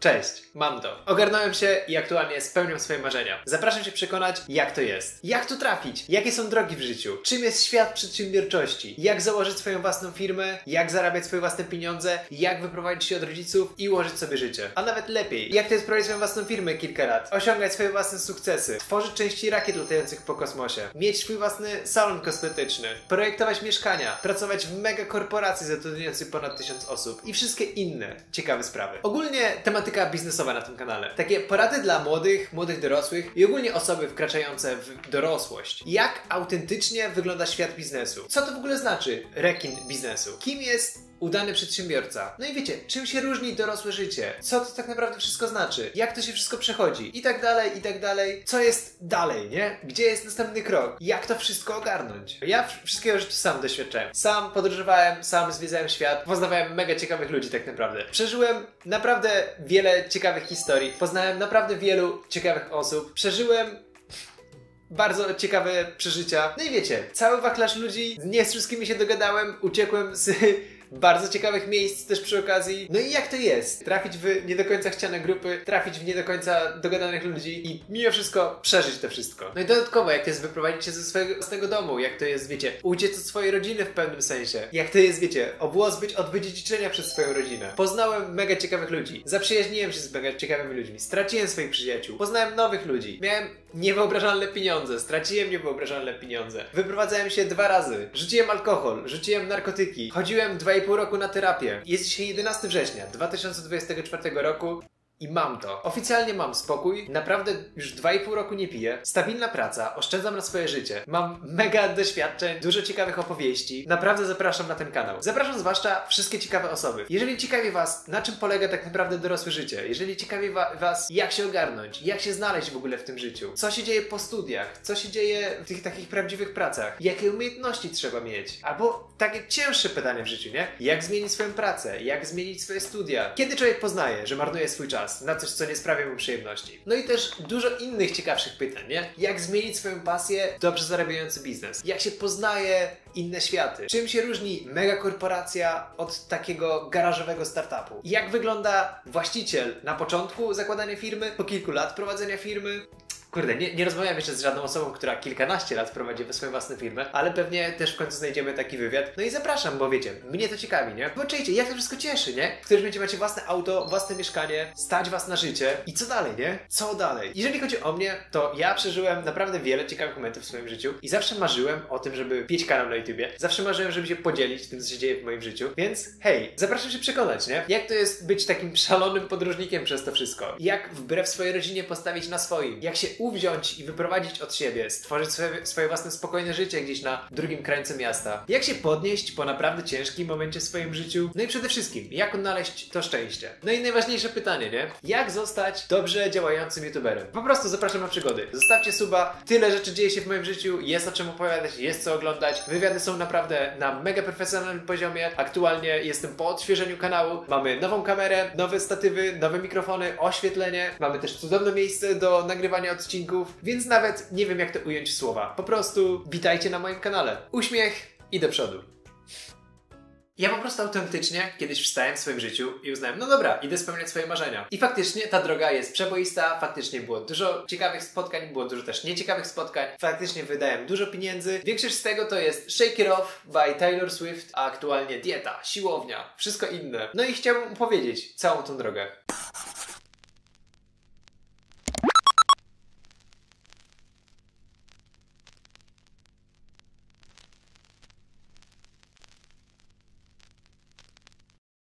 Cześć, mam to. Ogarnąłem się i aktualnie spełniam swoje marzenia. Zapraszam Cię przekonać, jak to jest. Jak tu trafić? Jakie są drogi w życiu? Czym jest świat przedsiębiorczości? Jak założyć swoją własną firmę? Jak zarabiać swoje własne pieniądze? Jak wyprowadzić się od rodziców i ułożyć sobie życie? A nawet lepiej, jak to jest prowadzić swoją własną firmę kilka lat? Osiągać swoje własne sukcesy? Tworzyć części rakiet latających po kosmosie? Mieć swój własny salon kosmetyczny? Projektować mieszkania? Pracować w mega korporacji zatrudniającej ponad 1000 osób? I wszystkie inne ciekawe sprawy. Ogólnie tematyka biznesowa na tym kanale. Takie porady dla młodych dorosłych i ogólnie osoby wkraczające w dorosłość. Jak autentycznie wygląda świat biznesu? Co to w ogóle znaczy rekin biznesu? Kim jest udany przedsiębiorca? No i wiecie, czym się różni dorosłe życie? Co to tak naprawdę wszystko znaczy? Jak to się wszystko przechodzi? I tak dalej, i tak dalej. Co jest dalej, nie? Gdzie jest następny krok? Jak to wszystko ogarnąć? Ja wszystkiego życia sam doświadczałem. Sam podróżowałem, sam zwiedzałem świat, poznawałem mega ciekawych ludzi tak naprawdę. Przeżyłem naprawdę wiele ciekawych historii, poznałem naprawdę wielu ciekawych osób, przeżyłem bardzo ciekawe przeżycia. No i wiecie, cały wachlarz ludzi, nie z wszystkimi się dogadałem, uciekłem z bardzo ciekawych miejsc też przy okazji. No i jak to jest? Trafić w nie do końca chciane grupy, trafić w nie do końca dogadanych ludzi i mimo wszystko przeżyć to wszystko. No i dodatkowo, jak to jest wyprowadzić się ze swojego własnego domu, jak to jest, wiecie, uciec od swojej rodziny w pewnym sensie, jak to jest, wiecie, obłozbyć od wydziedziczenia przez swoją rodzinę. Poznałem mega ciekawych ludzi, zaprzyjaźniłem się z mega ciekawymi ludźmi, straciłem swoich przyjaciół, poznałem nowych ludzi, miałem niewyobrażalne pieniądze, straciłem niewyobrażalne pieniądze, wyprowadzałem się 2 razy, rzuciłem alkohol, rzuciłem narkotyki, chodziłem 2,5 roku na terapię. Jest dzisiaj 11 września 2024 roku i mam to. Oficjalnie mam spokój, naprawdę już 2,5 roku nie piję, stabilna praca, oszczędzam na swoje życie, mam mega doświadczeń, dużo ciekawych opowieści. Naprawdę zapraszam na ten kanał. Zapraszam zwłaszcza wszystkie ciekawe osoby. Jeżeli ciekawi Was, na czym polega tak naprawdę dorosłe życie, jeżeli ciekawi Was, jak się ogarnąć, jak się znaleźć w ogóle w tym życiu, co się dzieje po studiach, co się dzieje w tych takich prawdziwych pracach, jakie umiejętności trzeba mieć, albo takie cięższe pytania w życiu, nie? Jak zmienić swoją pracę, jak zmienić swoje studia, kiedy człowiek poznaje, że marnuje swój czas na coś, co nie sprawia mu przyjemności. No i też dużo innych ciekawszych pytań, nie? Jak zmienić swoją pasję w dobrze zarabiający biznes? Jak się poznaje inne światy? Czym się różni mega korporacja od takiego garażowego startupu? Jak wygląda właściciel na początku zakładania firmy, po kilku lat prowadzenia firmy? Kurde, nie rozmawiam jeszcze z żadną osobą, która kilkanaście lat prowadzi swoją własną firmę, ale pewnie też w końcu znajdziemy taki wywiad. No i zapraszam, bo wiecie, mnie to ciekawi, nie? Bo czujcie, jak to wszystko cieszy, nie? W którymś momencie macie własne auto, własne mieszkanie, stać Was na życie i co dalej, nie? Co dalej? Jeżeli chodzi o mnie, to ja przeżyłem naprawdę wiele ciekawych momentów w swoim życiu i zawsze marzyłem o tym, żeby mieć kanał na YouTubie. Zawsze marzyłem, żeby się podzielić tym, co się dzieje w moim życiu. Więc hej, zapraszam się przekonać, nie? Jak to jest być takim szalonym podróżnikiem przez to wszystko? Jak wbrew swojej rodzinie postawić na swoim? Jak się uwziąć i wyprowadzić od siebie, stworzyć swoje własne spokojne życie gdzieś na drugim krańcu miasta. Jak się podnieść po naprawdę ciężkim momencie w swoim życiu? No i przede wszystkim, jak odnaleźć to szczęście? No i najważniejsze pytanie, nie? Jak zostać dobrze działającym youtuberem? Po prostu zapraszam na przygody. Zostawcie suba, tyle rzeczy dzieje się w moim życiu, jest o czym opowiadać, jest co oglądać. Wywiady są naprawdę na mega profesjonalnym poziomie. Aktualnie jestem po odświeżeniu kanału. Mamy nową kamerę, nowe statywy, nowe mikrofony, oświetlenie. Mamy też cudowne miejsce do nagrywania odcinków. Więc nawet nie wiem, jak to ująć w słowa. Po prostu witajcie na moim kanale. Uśmiech i do przodu. Ja po prostu autentycznie kiedyś wstałem w swoim życiu i uznałem, no dobra, idę spełniać swoje marzenia. I faktycznie ta droga jest przeboista, faktycznie było dużo ciekawych spotkań, było dużo też nieciekawych spotkań, faktycznie wydałem dużo pieniędzy. Większość z tego to jest Shake It Off by Taylor Swift, a aktualnie dieta, siłownia, wszystko inne. No i chciałbym opowiedzieć całą tą drogę.